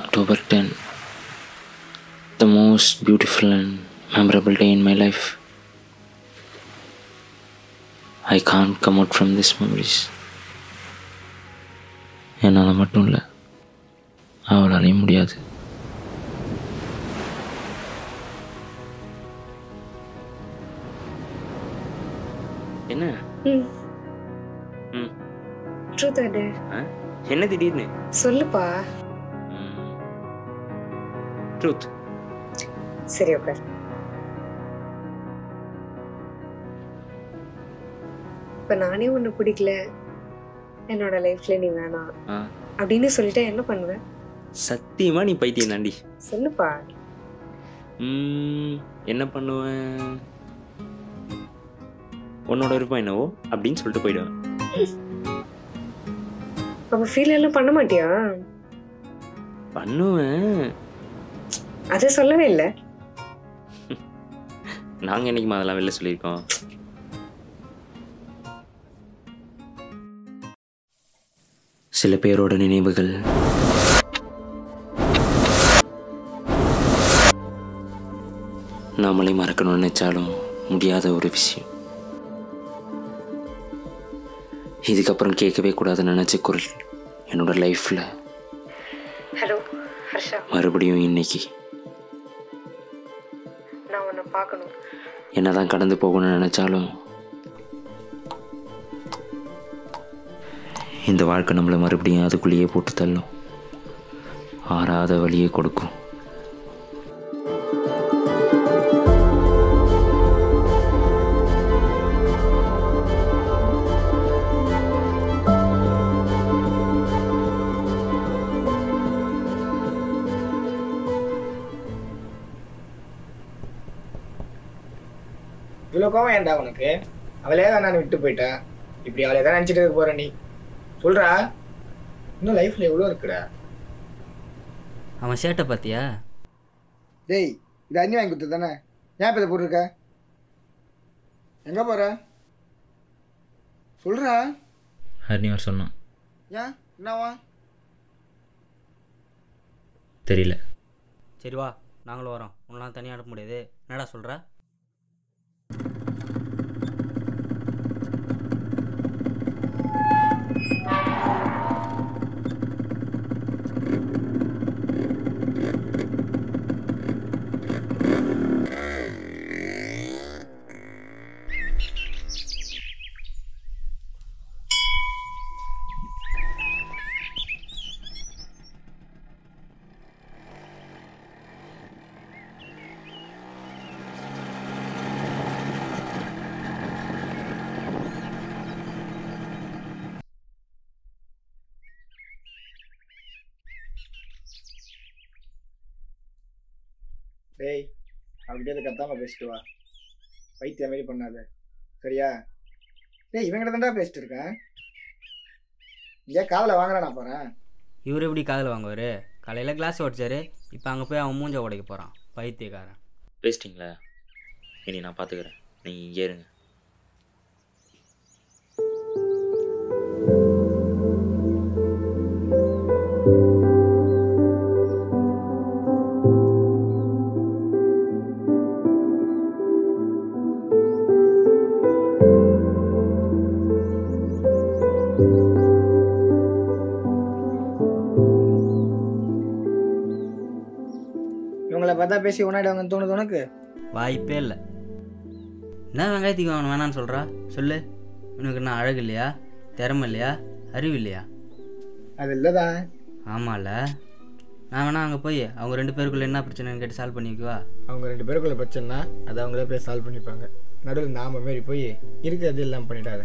October 10, the most beautiful and memorable day in my life. I can't come out from these memories. என்னால் மட்டும் இல்லை, அவளாலையும் முடியாது. என்ன truth அது என்ன திடீர்னு சொல்லுப்பா. ட்ரூத். சரி உட்கார். இப்ப நானே ஒண்ணு பிடிக்கல, என்னோட லைஃப்ல நீ வேணாம் அப்படின்னு சொல்லிட்டா என்ன பண்ணுவேன்? சத்தியமா நீ பைத்தியம் தாண்டி. சொல்லுப்பா. என்ன பண்ணுவேன்? உன்னோட விருப்பம் என்னவோ அப்படின்னு சொல்லிட்டு போயிடுவேன். அப்ப ஃபீல் எல்லாம் பண்ண மாட்டியா? பண்ணுவேன். அத சொல்லவே இல்லை. நாங்க என்னைக்குமா அதெல்லாம் வெளில சொல்லியிருக்கோம்? சில பேரோட நினைவுகள் நாமளே மறக்கணும்னு நினைச்சாலும் முடியாத ஒரு விஷயம். இதுக்கப்புறம் கேட்கவே கூடாதுன்னு நினைச்ச குரல் என்னோட லைஃப்ல ஹலோ ஹர்ஷா, மறுபடியும் இன்னைக்கு நான் உன்னை பார்க்கணும். என்னதான் கடந்து போகணும்னு நினைச்சாலும் இந்த வாழ்க்கை நம்மளை மறுபடியும் அதுக்குள்ளேயே போட்டு தள்ளும், ஆறாத வழியை கொடுக்கும். இவ்வளோ கோவம் ஏன்டா உனக்கு? அவளே தான் நான் விட்டு போயிட்டேன், இப்படி அவளே தான் நினச்சிட்டு இருக்க போற நீ? சொல்றா, இன்னும் லைஃப்ல எவ்வளோ இருக்குடா. அவன் ஷர்ட்டை பார்த்தியா? டேய், இது அண்ணி வாங்கி கொடுத்தது தானே? ஏன் இப்போ இதை போட்டிருக்க? எங்கே போற? சொல்றா. ஹரினிவர் சொன்னான். ஏன் என்னவா? தெரியல. சரி வா, நாங்களும் வரோம். உன்னெலாம் தனியாக அனுப்ப முடியாது. என்னடா சொல்கிற? டேய், அப்படியே அதை கத்தாம பேசிட்டு வா. பைத்திய மாரி பண்ணாத, சரியா? டேய், இவங்கிட்ட தான்டா பேசிட்டு இருக்கேன். ஏன் காதில் வாங்குறா? நான் போகிறேன். இவர் எப்படி காதில் வாங்குவார்? காலையில் கிளாஸ் உடைச்சாரு, இப்போ அங்கே போய் அவன் மூஞ்ச உடைக்க போகிறான், பைத்தியக்காரன். பேசிட்டிங்களா? இனி நான் பார்த்துக்கிறேன், நீங்கள் இங்கே இருங்க. இவங்களை பார்த்தா பேசி உன்னாயிடுவாங்கன்னு தோணுது உனக்கு? வாய்ப்பே இல்லை. என்ன வெங்காயத்துக்கு அவன் வேணான்னு சொல்கிறா? சொல்லு. உனக்கு என்ன அழகு இல்லையா? திறமை இல்லையா? அறிவு இல்லையா? அது இல்லைதான். ஆமாம்ல. நான் வேணா அங்கே போய் அவங்க 2 பேருக்குள்ளே என்ன பிரச்சனைன்னு கேட்டு சால்வ் பண்ணி வைக்கவா? அவங்க 2 பேருக்குள்ள பிரச்சனைனா அதை அவங்களே போய் சால்வ் பண்ணிப்பாங்க. நடுவில் நாம மாரி போய் இருக்கிறது எல்லாம் பண்ணிட்டாத.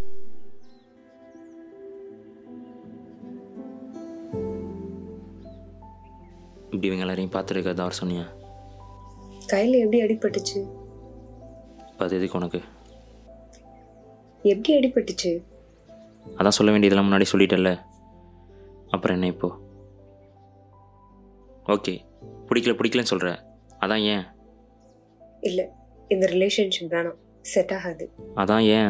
இப்படி இவங்க எல்லாரையும் பார்த்துருக்கதா அவர் சொன்னியா? கையில எப்படி அடிபட்டுச்சு? அது எதுக்கு உனக்கு? எப்படி அடிபட்டுச்சு? அதான் சொல்ல வேண்டியதெல்லாம் முன்னாடி சொல்லிட்டல, அப்புறம் என்ன இப்போ? ஓகே, பிடிக்கலன்னு சொல்கிற, அதான் ஏன்? இல்லை, இந்த ரிலேஷன்ஷிப் வேணாம், செட் ஆகாது. அதான் ஏன்?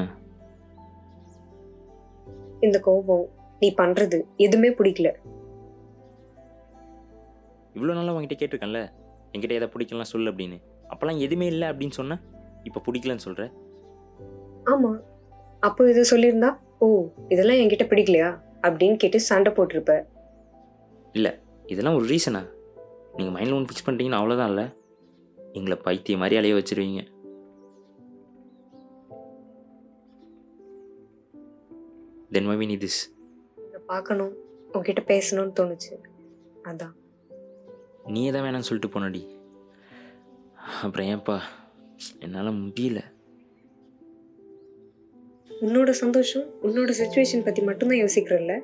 இந்த கோபம், நீ பண்றது எதுவுமே பிடிக்கல. இவ்வளோ நாளாக உங்ககிட்ட கேட்டிருக்கேன்ல, என்கிட்ட எதை பிடிக்கலாம் சொல்லு அப்படின்னு. அப்போல்லாம் எதுவுமே இல்லை அப்படின்னு சொன்னேன், இப்போ பிடிக்கலன்னு சொல்கிற. ஆமா, அப்போ இதை சொல்லியிருந்தா ஓ இதெல்லாம் என்கிட்ட பிடிக்கலையா அப்படின்னு கேட்டு சண்டை போட்டிருப்ப. இல்லை, இதெல்லாம் ஒரு ரீசனா? நீங்கள் மைண்டில் ஒன்று ஃபிக்ஸ் பண்ணிட்டீங்கன்னா அவ்வளோதான். இல்லை, எங்களை பைத்திய மாதிரி அலைய வச்சுருவீங்க. Then why we need this. பார்க்கணும், உங்ககிட்ட பேசணும்னு தோணுச்சு, அதான். நீ தான் வேணாம்னு சொல்லிட்டு போனடி. அப்புறம் ஏன்ப்பா, என்னால் முடியல. உன்னோட சந்தோஷம், உன்னோட சிச்சுவேஷன் பற்றி மட்டும்தான் யோசிக்கிறல்ல.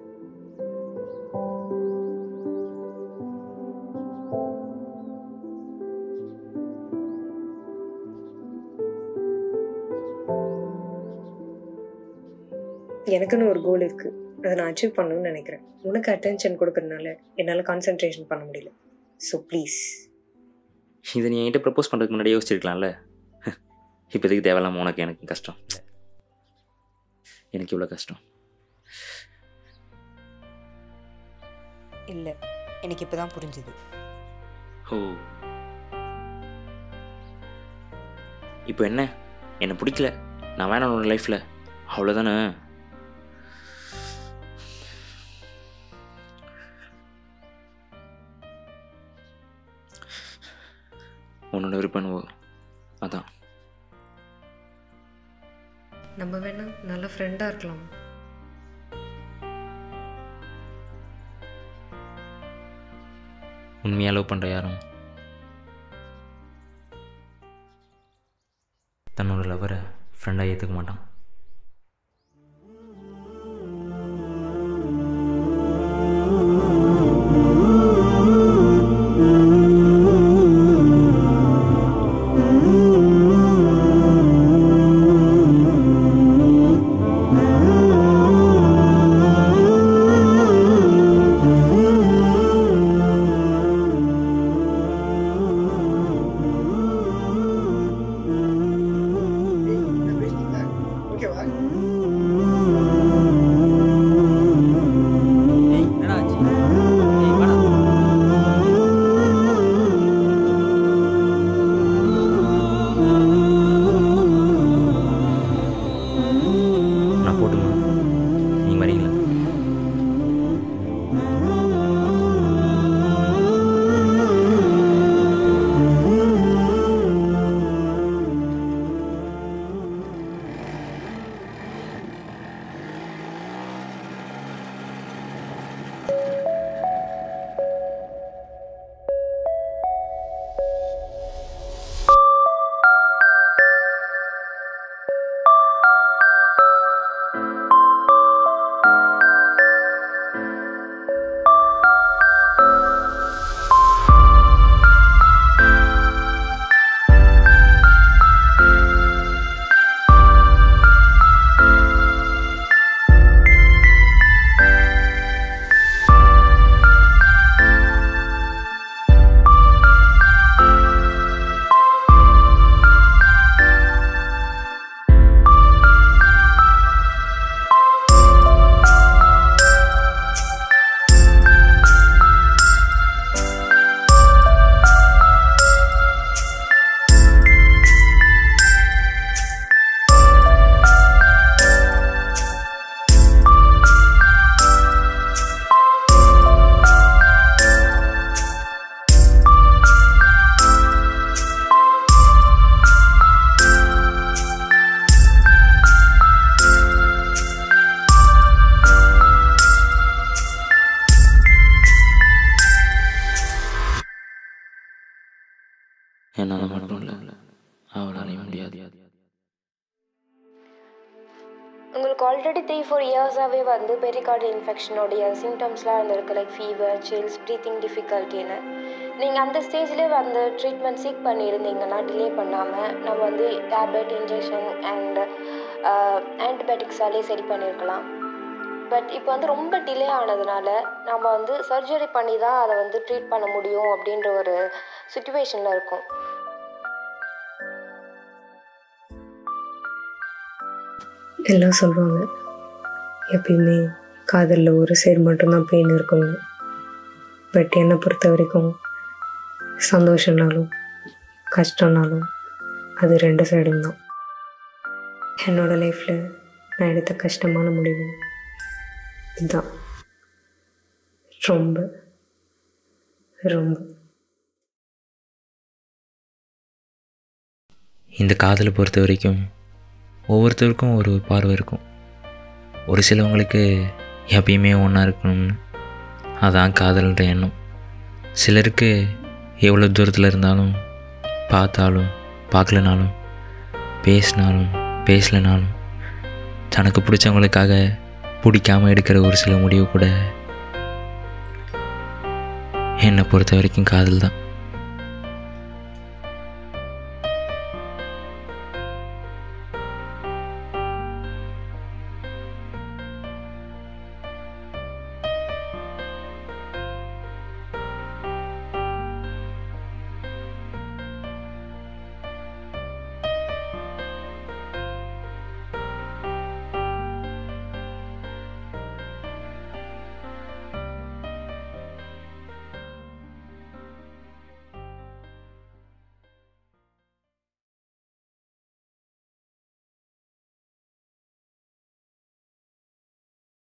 எனக்குன்னு ஒரு கோல் இருக்கு, அதை நான் அச்சீவ் பண்ணணும்னு நினைக்கிறேன். உனக்கு அட்டென்ஷன் கொடுக்கறதுனால என்னால் கான்சென்ட்ரேஷன் பண்ண முடியல. So please. இதை நீ என்கிட்ட ப்ரப்போஸ் பண்ணுறதுக்கு முன்னாடி யோசிச்சிருக்கலாம்ல. இப்போதைக்கு தேவையில்லாமல் உனக்கு எனக்கு கஷ்டம். எனக்கு இவ்வளோ கஷ்டம் இல்லை, எனக்கு இப்போ தான் புரிஞ்சுது. ஓ, இப்போ என்ன? என்னை பிடிக்கல, நான் வேணாம் உன்னோட லைஃப்பில், அவ்வளோதானே? உன்னோட விருப்பம் அதான். நம்ம வேணா நல்ல ஃப்ரெண்டாக இருக்கலாம். உண்மையாக லவ் பண்ணுற யாரும் தன்னோட லவரை ஃப்ரெண்டாக ஏற்றுக்க மாட்டான். என்னால் மட்டும் இல்லை, அவளாலையும் முடியாது. உங்களுக்கு ஆல்ரெடி 3-4 இயர்ஸாகவே வந்து பெரிகார்டியல் இன்ஃபெக்ஷனோடைய சிம்டம்ஸ்லாம் இருந்திருக்கு, லைக் ஃபீவர், சில்ஸ், ப்ரீத்திங் டிஃபிகல்ட்டின்னு. நீங்கள் அந்த ஸ்டேஜ்லேயே வந்து ட்ரீட்மெண்ட் சீக் பண்ணியிருந்தீங்கன்னா டிலே பண்ணாமல் நம்ம வந்து டேப்லெட், இன்ஜெக்ஷன் அண்ட் ஆன்டிபயோட்டிக்ஸாலே சரி பண்ணியிருக்கலாம். பட் இப்போ வந்து ரொம்ப டிலே ஆனதுனால நம்ம வந்து சர்ஜரி பண்ணி தான் அதை வந்து ட்ரீட் பண்ண முடியும் அப்படின்ற ஒரு சுச்சுவேஷனில் இருக்கும். எல்லாம் சொல்லுவாங்க எப்பயுமே காதலில் ஒரு சைடு மட்டும்தான் பெயின் இருக்கும்னு. பட் என்னை பொறுத்த வரைக்கும் சந்தோஷம்னாலும் கஷ்டம்னாலும் அது 2 சைடும் தான். என்னோட லைஃப்பில் நான் எடுத்த கஷ்டமான முடிவு இதுதான். ரொம்ப ரொம்ப இந்த காதலை பொறுத்த வரைக்கும் ஒவ்வொருத்தருக்கும் ஒரு பார்வை இருக்கும். ஒரு சிலவங்களுக்கு எப்பயுமே ஒன்றா இருக்கணும்னு, அதான் காதல்ன்ற எண்ணம். சிலருக்கு எவ்வளோ தூரத்தில் இருந்தாலும், பார்த்தாலும் பார்க்கலனாலும், பேசினாலும் பேசலைனாலும், தனக்கு பிடிச்சவங்களுக்காக பிடிக்காமல் எடுக்கிற ஒரு சில முடிவு கூட என்னை பொறுத்த வரைக்கும் காதல் தான்.